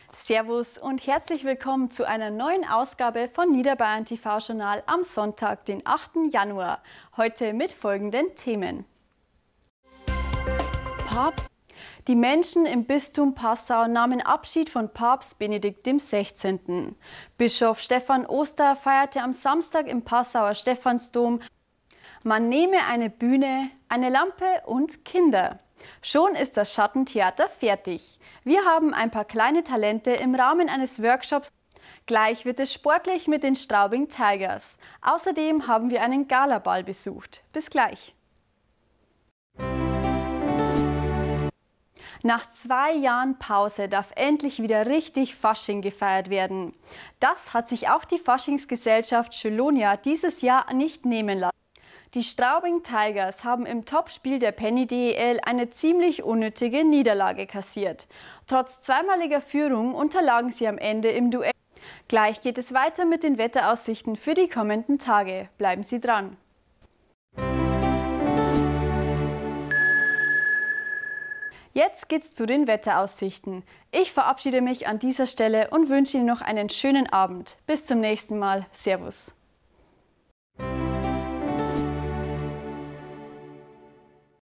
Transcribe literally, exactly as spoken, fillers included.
Servus und herzlich willkommen zu einer neuen Ausgabe von Niederbayern T V-Journal am Sonntag, den achten Januar. Heute mit folgenden Themen. Papst. Die Menschen im Bistum Passau nahmen Abschied von Papst Benedikt der Sechzehnte. Bischof Stephan Oster feierte am Samstag im Passauer Stephansdom. Man nehme eine Bühne, eine Lampe und Kinder. Schon ist das Schattentheater fertig. Wir haben ein paar kleine Talente im Rahmen eines Workshops. Gleich wird es sportlich mit den Straubing Tigers. Außerdem haben wir einen Galaball besucht. Bis gleich. Nach zwei Jahren Pause darf endlich wieder richtig Fasching gefeiert werden. Das hat sich auch die Faschingsgesellschaft Chelonia dieses Jahr nicht nehmen lassen. Die Straubing Tigers haben im Topspiel der Penny D E L eine ziemlich unnötige Niederlage kassiert. Trotz zweimaliger Führung unterlagen sie am Ende im Duell. Gleich geht es weiter mit den Wetteraussichten für die kommenden Tage. Bleiben Sie dran. Jetzt geht's zu den Wetteraussichten. Ich verabschiede mich an dieser Stelle und wünsche Ihnen noch einen schönen Abend. Bis zum nächsten Mal. Servus.